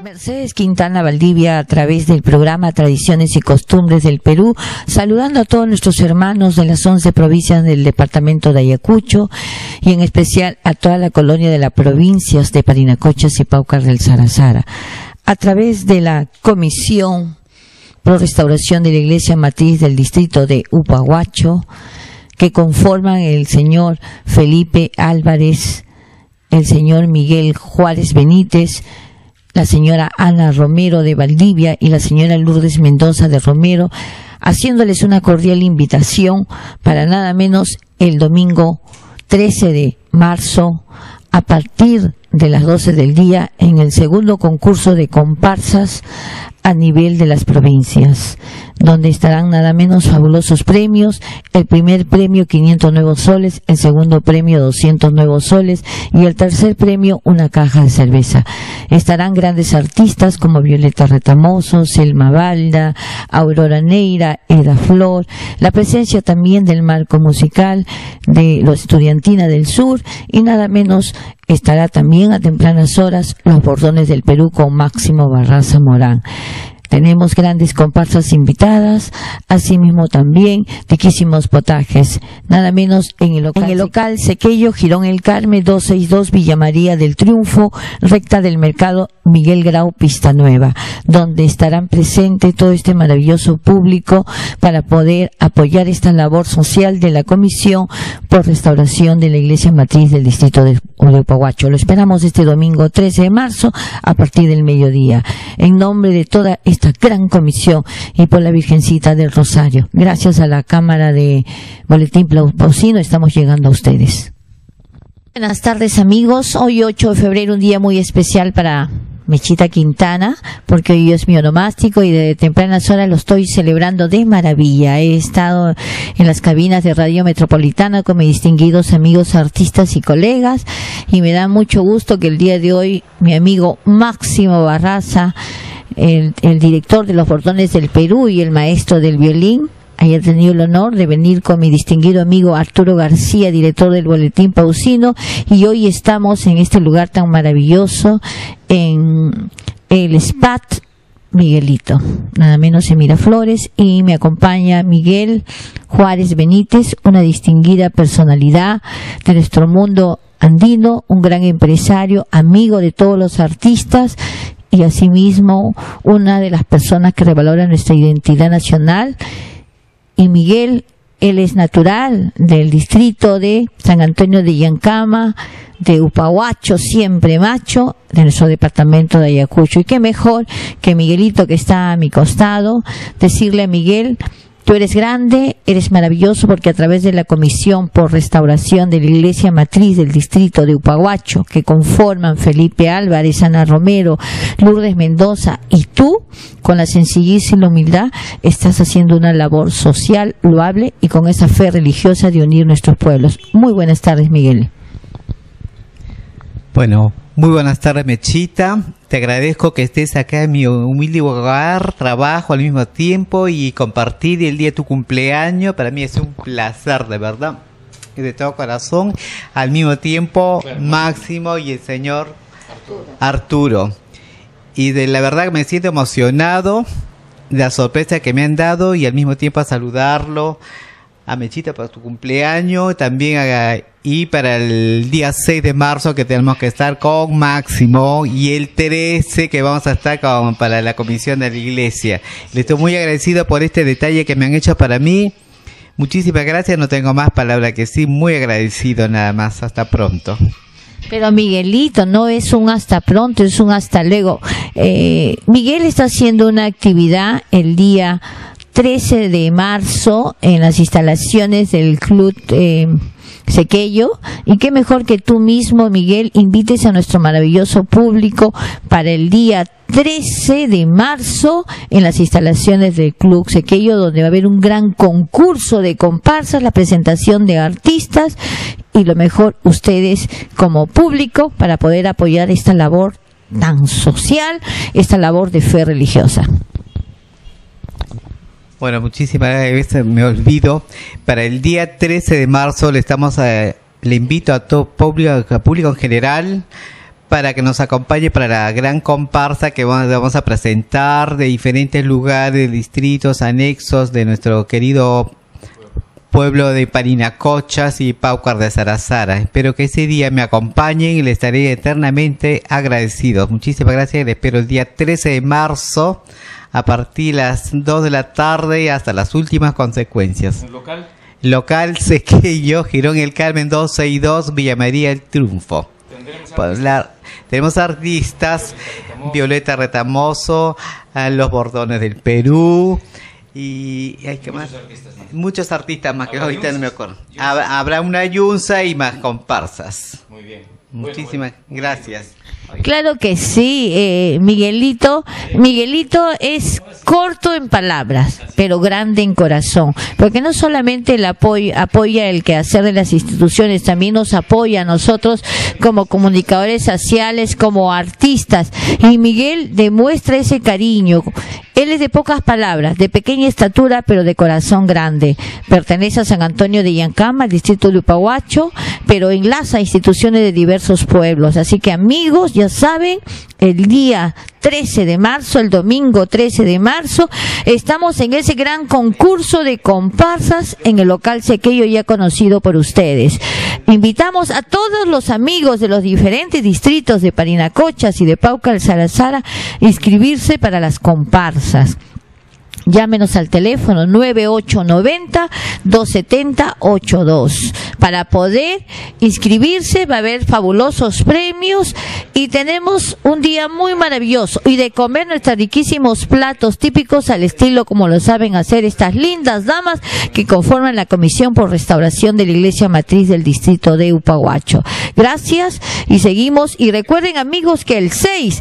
Mercedes Quintana Valdivia, a través del programa Tradiciones y Costumbres del Perú, saludando a todos nuestros hermanos de las 11 provincias del departamento de Ayacucho y en especial a toda la colonia de las provincias de Parinacochas y Paucar del Sarasara. A través de la Comisión Pro Restauración de la Iglesia Matriz del distrito de Upahuacho, que conforman el señor Felipe Álvarez, el señor Miguel Juárez Benítez, la señora Ana Romero de Valdivia y la señora Lourdes Mendoza de Romero, haciéndoles una cordial invitación para nada menos el domingo 13 de marzo a partir de las 12 del día en el segundo concurso de comparsas a nivel de las provincias, donde estarán nada menos fabulosos premios: el primer premio 500 nuevos soles, el segundo premio 200 nuevos soles y el tercer premio una caja de cerveza. Estarán grandes artistas como Violeta Retamoso, Selma Balda, Aurora Neira, Eda Flor, la presencia también del marco musical de los Estudiantina del Sur y nada menos estará también a tempranas horas Los Bordones del Perú con Máximo Barraza Morán. Tenemos grandes comparsas invitadas, asimismo también riquísimos potajes, nada menos en el local Sequeyo, Girón El Carmen, 262 Villa María del Triunfo, recta del mercado Miguel Grau, Pista Nueva, donde estarán presentes todo este maravilloso público para poder apoyar esta labor social de la Comisión por Restauración de la Iglesia Matriz del distrito de Upahuacho. Lo esperamos este domingo 13 de marzo a partir del mediodía. En nombre de toda esta gran comisión y por la Virgencita del Rosario, gracias a la Cámara de Boletín Pausino, estamos llegando a ustedes. Buenas tardes, amigos. Hoy 8 de febrero, un día muy especial para Mechita Quintana, porque hoy es mi onomástico y de tempranas horas lo estoy celebrando de maravilla. He estado en las cabinas de Radio Metropolitana con mis distinguidos amigos artistas y colegas y me da mucho gusto que el día de hoy mi amigo Máximo Barraza, el director de Los Bordones del Perú y el maestro del violín, haya tenido el honor de venir con mi distinguido amigo Arturo García, director del Boletín Pausino, y hoy estamos en este lugar tan maravilloso, en el SPAT Miguelito, nada menos en Miraflores, y me acompaña Miguel Juárez Benítez, una distinguida personalidad de nuestro mundo andino, un gran empresario, amigo de todos los artistas, y asimismo una de las personas que revalora nuestra identidad nacional. Y Miguel, él es natural del distrito de San Antonio de Llancama, de Upahuacho, siempre macho, de nuestro departamento de Ayacucho. Y qué mejor que Miguelito, que está a mi costado, decirle a Miguel: tú eres grande, eres maravilloso, porque a través de la Comisión por Restauración de la Iglesia Matriz del distrito de Upahuacho, que conforman Felipe Álvarez, Ana Romero, Lourdes Mendoza y tú, con la sencillez y la humildad, estás haciendo una labor social loable y con esa fe religiosa de unir nuestros pueblos. Muy buenas tardes, Miguel. Bueno, muy buenas tardes, Mechita. Te agradezco que estés acá en mi humilde hogar, trabajo al mismo tiempo y compartir el día de tu cumpleaños. Para mí es un placer, de verdad, de todo corazón. Al mismo tiempo, Máximo y el señor Arturo. Y de la verdad me siento emocionado de la sorpresa que me han dado y al mismo tiempo a saludarlo a Mechita para tu cumpleaños, también y para el día 6 de marzo que tenemos que estar con Máximo, y el 13 que vamos a estar para la comisión de la iglesia. Le estoy muy agradecido por este detalle que me han hecho para mí. Muchísimas gracias, no tengo más palabras que sí, muy agradecido nada más. Hasta pronto. Pero Miguelito, no es un hasta pronto, es un hasta luego. Miguel está haciendo una actividad el día 13 de marzo en las instalaciones del Club Sequeyo, y qué mejor que tú mismo, Miguel, invites a nuestro maravilloso público para el día 13 de marzo en las instalaciones del Club Sequeyo, donde va a haber un gran concurso de comparsas, la presentación de artistas y lo mejor, ustedes como público, para poder apoyar esta labor tan social, esta labor de fe religiosa. Bueno, muchísimas gracias, me olvido. Para el día 13 de marzo le invito a todo público en general para que nos acompañe para la gran comparsa que vamos a presentar de diferentes lugares, distritos, anexos de nuestro querido pueblo de Parinacochas y Paucar de Sarazara. Espero que ese día me acompañen y les estaré eternamente agradecido. Muchísimas gracias, les espero el día 13 de marzo a partir de las 2 de la tarde hasta las últimas consecuencias. ¿El local? Local Sequeyo, Girón El Carmen 262, Villa María El Triunfo. Tenemos artistas, Violeta Retamoso, Los Bordones del Perú y hay que más. Muchos artistas más que ahorita no me acuerdo. Habrá una yunza y más comparsas. Muy bien. Muchísimas gracias. Claro que sí, Miguelito es corto en palabras, pero grande en corazón, porque no solamente el apoya el quehacer de las instituciones, también nos apoya a nosotros como comunicadores sociales, como artistas, y Miguel demuestra ese cariño. Él es de pocas palabras, de pequeña estatura, pero de corazón grande. Pertenece a San Antonio de Llancama, al distrito de Upahuacho, pero enlaza instituciones de diversos pueblos. Así que, amigos, ya saben, el día 13 de marzo, el domingo 13 de marzo, estamos en ese gran concurso de comparsas en el local Sequeyo ya conocido por ustedes. Invitamos a todos los amigos de los diferentes distritos de Parinacochas y de Paucar de Sarazara a inscribirse para las comparsas. Llámenos al teléfono 9890-270-82. Para poder inscribirse va a haber fabulosos premios y tenemos un día muy maravilloso y de comer nuestros riquísimos platos típicos al estilo como lo saben hacer estas lindas damas que conforman la Comisión por Restauración de la Iglesia Matriz del Distrito de Upahuacho. Gracias y seguimos. Y recuerden, amigos, que el 6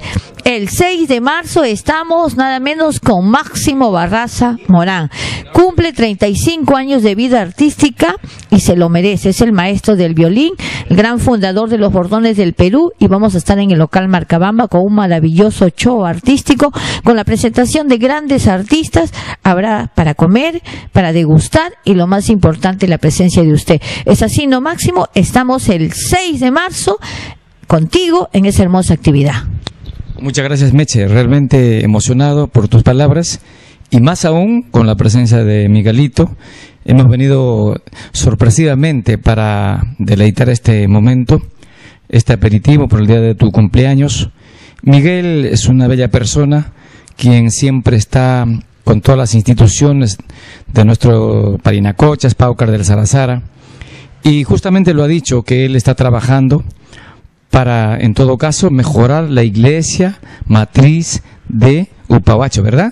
de marzo estamos nada menos con Máximo Barraza Morán. Cumple 35 años de vida artística y se lo merece. Es el maestro del violín, el gran fundador de los Bordones del Perú, y vamos a estar en el local Marcabamba con un maravilloso show artístico con la presentación de grandes artistas. Habrá para comer, para degustar y lo más importante, la presencia de usted. Es así, ¿no, Máximo? Estamos el 6 de marzo contigo en esa hermosa actividad. Muchas gracias, Meche, realmente emocionado por tus palabras y más aún con la presencia de Miguelito. Hemos venido sorpresivamente para deleitar este momento, este aperitivo por el día de tu cumpleaños. Miguel es una bella persona, quien siempre está con todas las instituciones de nuestro Parinacochas, Paucar del Sarazara, y justamente lo ha dicho, que él está trabajando para, en todo caso, mejorar la iglesia matriz de Upahuacho, ¿verdad?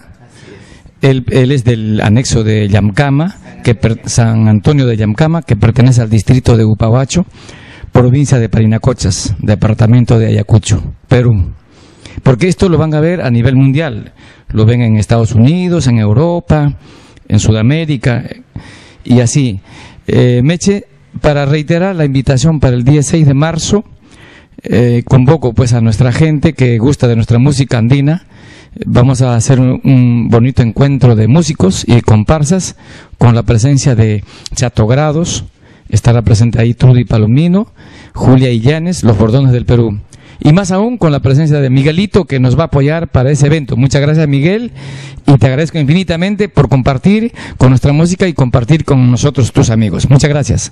Él es del anexo de Llancama, San Antonio de Llancama, que pertenece al distrito de Upahuacho, provincia de Parinacochas, departamento de Ayacucho, Perú. Porque esto lo van a ver a nivel mundial, lo ven en Estados Unidos, en Europa, en Sudamérica, y así. Meche, para reiterar la invitación para el día 6 de marzo, convoco pues a nuestra gente que gusta de nuestra música andina. Vamos a hacer un bonito encuentro de músicos y comparsas con la presencia de Chato Grados, estará presente ahí Trudy Palomino, Julia Illanes, Los Bordones del Perú, y más aún con la presencia de Miguelito, que nos va a apoyar para ese evento. Muchas gracias, Miguel, y te agradezco infinitamente por compartir con nuestra música y compartir con nosotros, tus amigos. Muchas gracias.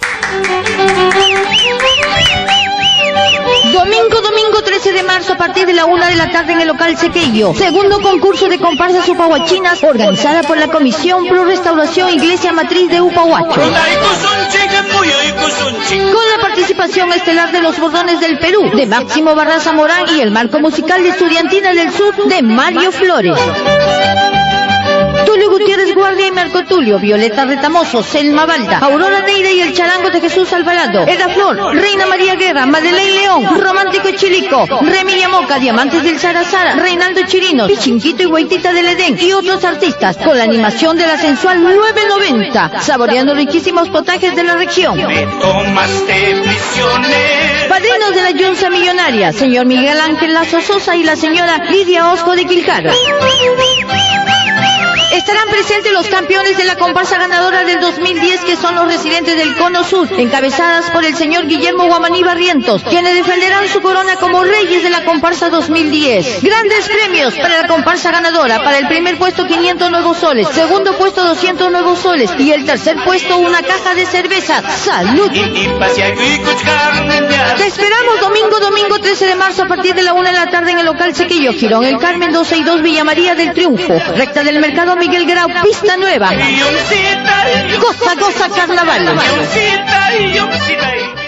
Domingo 13 de marzo a partir de la 1 de la tarde en el local Sequeyo. Segundo concurso de comparsas upahuachinas organizada por la Comisión Pro Restauración Iglesia Matriz de Upahuacho. Con la participación estelar de los Bordones del Perú, de Máximo Barraza Morán, y el marco musical de Estudiantina del Sur de Mario Flores. Tulio Gutiérrez Guardia y Marco Tulio, Violeta Retamoso, Selma Balda, Aurora Neira y el charango de Jesús Alvarado, Eda Flor, Reina María Guerra, Madeleine León, Romántico Chilico, Remy Yamoca, Diamantes del Sarazara, Reinaldo Chirinos, Chinquito y Guaitita del Edén y otros artistas, con la animación de la sensual 990, saboreando riquísimos potajes de la región. Padrinos de la Yunza Millonaria, señor Miguel Ángel Lazo Sosa y la señora Lidia Osco de Quilcar. Estarán presentes los campeones de la comparsa ganadora del 2010, que son los residentes del Cono Sur, encabezadas por el señor Guillermo Guamaní Barrientos, quienes defenderán su corona como reyes de la comparsa 2010. Grandes premios para la comparsa ganadora: para el primer puesto 500 nuevos soles, segundo puesto 200 nuevos soles y el tercer puesto una caja de cerveza. ¡Salud! Te esperamos domingo 13 de marzo a partir de la 1 de la tarde en el local Sequillo Girón, El Carmen 262, Villa María del Triunfo, recta del Mercado Miguel Grau, pista nueva. Goza, goza carnaval.